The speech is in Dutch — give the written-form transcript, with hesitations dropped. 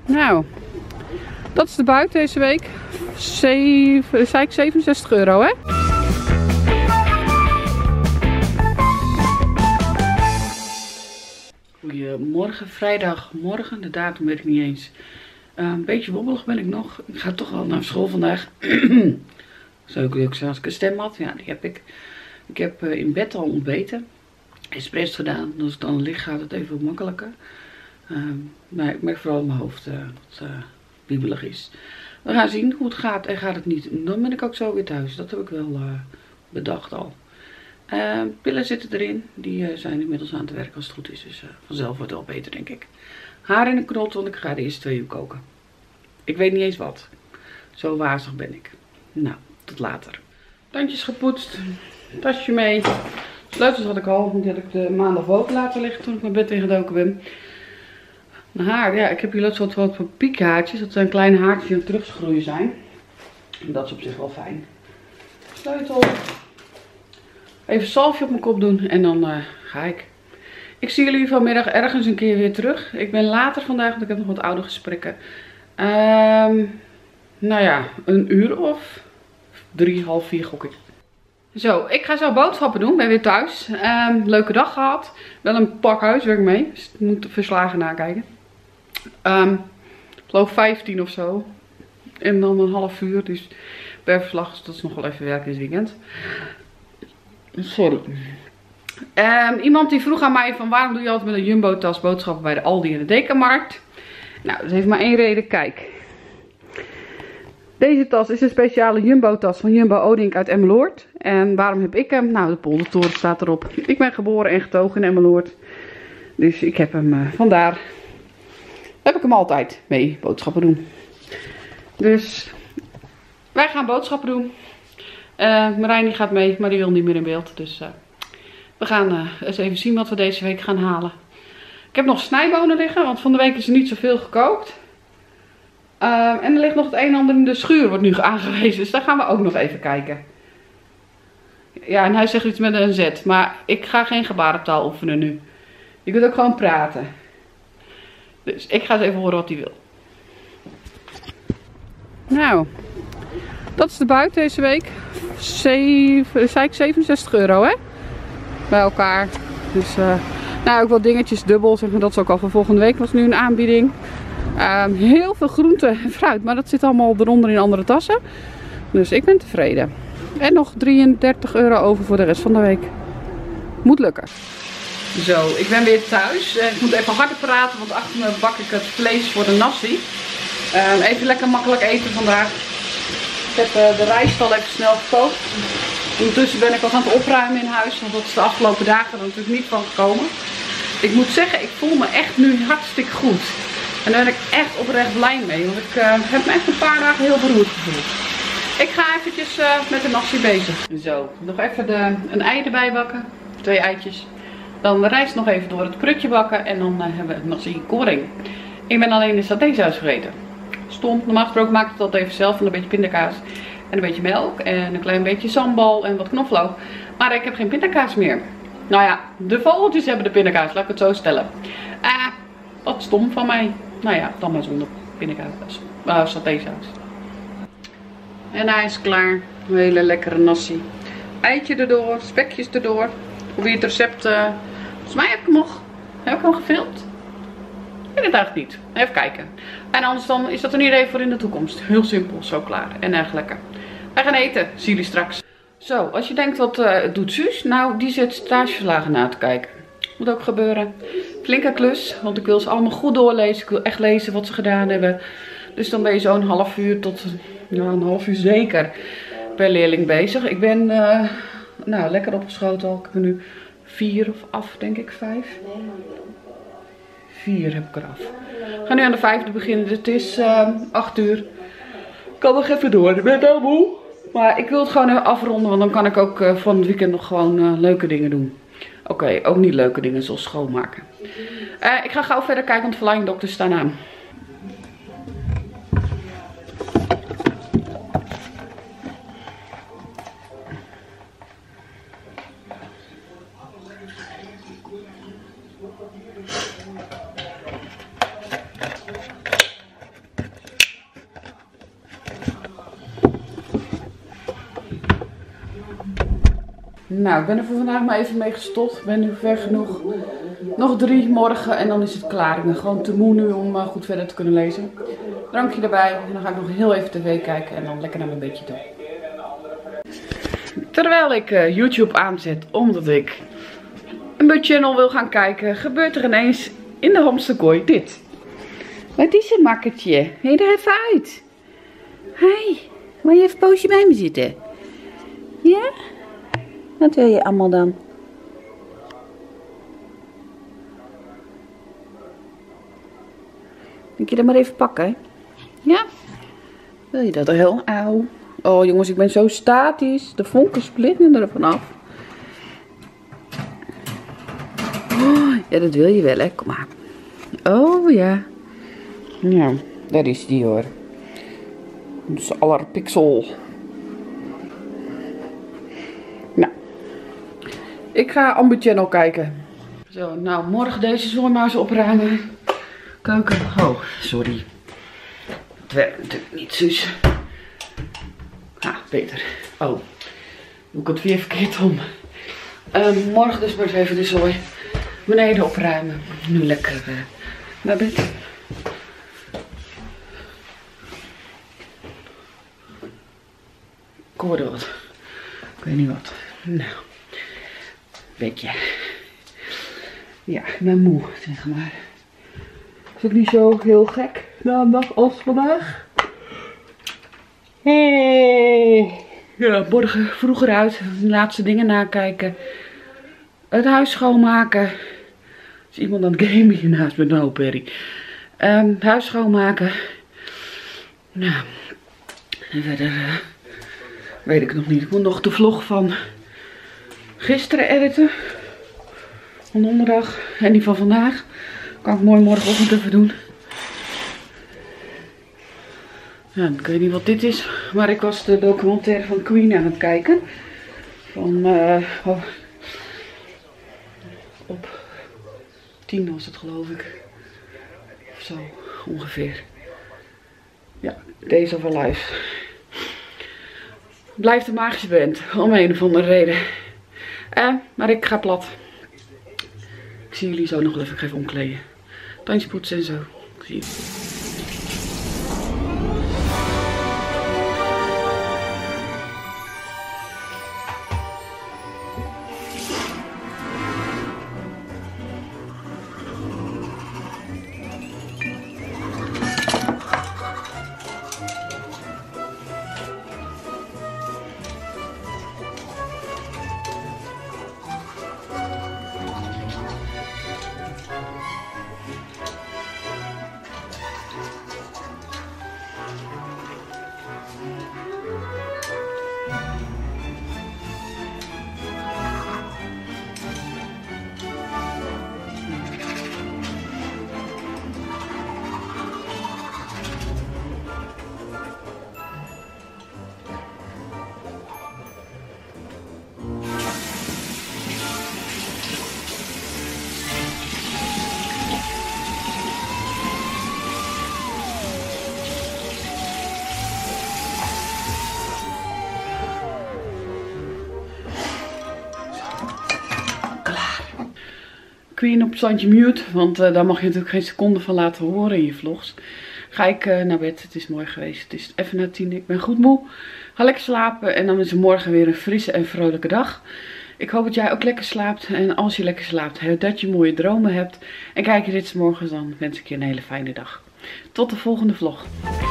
Nou, dat is de buit deze week. Zei ik 67 euro, hè? Goedemorgen, vrijdagmorgen. De datum weet ik niet eens. Een beetje wobbelig ben ik nog. Ik ga toch wel naar school vandaag. Zou ik ook zeggen als ik een stem had? Ja, die heb ik. Ik heb in bed al ontbeten. Espresso gedaan. Dus als het dan licht gaat het even wat makkelijker. Maar ik merk vooral in mijn hoofd dat het wiebelig is. We gaan zien hoe het gaat en gaat het niet. Dan ben ik ook zo weer thuis. Dat heb ik wel bedacht al. Pillen zitten erin. Die zijn inmiddels aan het werk als het goed is. Dus vanzelf wordt het wel beter, denk ik. Haar in een knot, want ik ga de eerste 2 uur koken. Ik weet niet eens wat. Zo wazig ben ik. Nou, tot later. Tandjes gepoetst. Tasje mee. Sleutels had ik al. Die had ik de maandag boven laten liggen toen ik mijn bed ingedoken ben. Mijn haar, ja, ik heb hier wat van piekhaartjes. Dat zijn kleine haartjes die aan het teruggroeien zijn. En dat is op zich wel fijn. Sleutel. Even zalfje op mijn kop doen en dan ga ik. Ik zie jullie vanmiddag ergens een keer weer terug. Ik ben later vandaag, want ik heb nog wat oude gesprekken. Nou ja, een uur of 3, half 4 gok ik. Zo, ik ga zo boodschappen doen. Ben weer thuis. Leuke dag gehad. Wel een pak huiswerk mee. Dus ik moet verslagen nakijken. Ik geloof 15 of zo. En dan een half uur. Dus per verslag. Dus dat is nog wel even werken dit weekend. Sorry. Iemand die vroeg aan mij van waarom doe je altijd met een Jumbo tas boodschappen bij de Aldi en de Dekamarkt. Nou, dat heeft maar één reden. Kijk. Deze tas is een speciale Jumbo tas van Jumbo Odink uit Emmeloord. En waarom heb ik hem? Nou, de poldertoren staat erop. Ik ben geboren en getogen in Emmeloord. Dus ik heb hem, vandaar heb ik hem altijd mee boodschappen doen. Dus wij gaan boodschappen doen. Marijn die gaat mee, maar die wil niet meer in beeld. Dus we gaan eens even zien wat we deze week gaan halen. Ik heb nog snijbonen liggen, want van de week is er niet zoveel gekookt. En er ligt nog het een en ander in de schuur, wordt nu aangewezen. Dus daar gaan we ook nog even kijken. Ja, en hij zegt iets met een Z. Maar ik ga geen gebarentaal oefenen nu. Je kunt ook gewoon praten. Dus ik ga eens even horen wat hij wil. Nou, dat is de buit deze week. Zei ik 67 euro, hè? Bij elkaar. Dus, nou, ook wat dingetjes dubbel. Zeg maar, dat is ook al van volgende week. Was nu een aanbieding. Heel veel groente en fruit. Maar dat zit allemaal eronder in andere tassen. Dus ik ben tevreden. En nog 33 euro over voor de rest van de week. Moet lukken. Zo, ik ben weer thuis. Ik moet even harder praten, want achter me bak ik het vlees voor de nasi. Even lekker makkelijk eten vandaag. Ik heb de rijst al even snel gekookt. Ondertussen ben ik al aan het opruimen in huis, want dat is de afgelopen dagen er natuurlijk niet van gekomen. Ik moet zeggen, ik voel me echt nu hartstikke goed. En daar ben ik echt oprecht blij mee, want ik heb me echt een paar dagen heel beroerd gevoeld. Ik ga eventjes met de nasi bezig. Zo, nog even een ei erbij bakken. 2 eitjes. Dan de rijst nog even door het prutje bakken. En dan hebben we nasi goreng. Ik ben alleen de satésaus vergeten. Stom. Normaal gesproken maak ik het altijd even zelf. En een beetje pindakaas. En een beetje melk. En een klein beetje sambal. En wat knoflook. Maar ik heb geen pindakaas meer. Nou ja, de vogeltjes hebben de pindakaas. Laat ik het zo stellen. Wat stom van mij. Nou ja, dan maar zonder pindakaas. Satésaus. En hij is klaar. Een hele lekkere nasi. Eitje erdoor, spekjes erdoor. Probeer het recept. Volgens mij heb ik hem nog. Heb ik hem gefilmd? Ik weet het eigenlijk niet. Even kijken. En anders dan is dat er niet even voor in de toekomst. Heel simpel, zo klaar. En erg lekker. Wij gaan eten. Zie jullie straks. Zo, als je denkt wat doet Suus? Nou, die zit stageverslagen na te kijken. Moet ook gebeuren. Flinke klus. Want ik wil ze allemaal goed doorlezen. Ik wil echt lezen wat ze gedaan hebben. Dus dan ben je zo'n half uur tot een half uur zeker per leerling bezig. Ik ben nou, lekker opgeschoten al. Ik heb er nu 4 of af, denk ik, 5. 4 heb ik eraf. Ik ga nu aan de 5e beginnen. Het is 8 uur. Ik kan nog even door. Ik ben heel moe. Maar ik wil het gewoon even afronden. Want dan kan ik ook van het weekend nog gewoon leuke dingen doen. Oké, ook niet leuke dingen zoals schoonmaken. Ik ga gauw verder kijken, want de Flying Doctors staan aan. Nou, ik ben er voor vandaag maar even mee gestopt. Ik ben nu ver genoeg. Nog 3 morgen en dan is het klaar. Ik ben gewoon te moe nu om goed verder te kunnen lezen. Drankje erbij en dan ga ik nog heel even tv kijken en dan lekker naar mijn bedje toe. Terwijl ik YouTube aanzet omdat ik een beetje channel wil gaan kijken, gebeurt er ineens in de hamsterkooi dit. Wat is een makkertje? Hé, er even uit. Hé, wil je even een poosje bij me zitten? Ja? Wat wil je allemaal dan? Moet je dat maar even pakken? Ja? Wil je dat er heel? Auw. Oh jongens, ik ben zo statisch. De vonken splitten er vanaf. Oh, ja, dat wil je wel, hè? Kom maar. Oh ja. Ja, daar is die hoor. Dus allerpixel. Nou. Ik ga Amber Channel kijken. Zo, nou, morgen deze zooi maar eens opruimen. Keuken. Oh, sorry. Het werkt natuurlijk niet, zus. Ah, beter. Oh. Doe ik het weer verkeerd om. Morgen dus maar eens even de zooi beneden opruimen. Nu lekker naar bed. Ik hoorde wat. Ik weet niet wat. Nou. Beetje. Ja, ik ben moe, zeg maar. Is ook niet zo heel gek na een dag als vandaag. Ja, morgen vroeger uit. De laatste dingen nakijken. Het huis schoonmaken. Er is iemand aan het gamen hiernaast met nou Perry. Huis schoonmaken. Nou. En verder weet ik nog niet. Ik moet nog de vlog van gisteren editen. Van donderdag. En die van vandaag. Kan ik mooi morgenochtend even doen. Ja, ik weet niet wat dit is. Maar ik was de documentaire van Queen aan het kijken. Van op 10 was het geloof ik. Of zo ongeveer. Ja, Days of Our Lives. Blijft een magische band. Om een of andere reden. Maar ik ga plat. Ik zie jullie zo nog even. Ik ga even omkleden. Tandjes poetsen en zo. Ik zie je. Queen op standje mute, want daar mag je natuurlijk geen seconde van laten horen in je vlogs. Ga ik naar bed, het is mooi geweest, het is even na 10, ik ben goed moe. Ga lekker slapen en dan is het morgen weer een frisse en vrolijke dag. Ik hoop dat jij ook lekker slaapt en als je lekker slaapt, dat je mooie dromen hebt. En kijk je dit 's morgens, dan wens ik je een hele fijne dag. Tot de volgende vlog.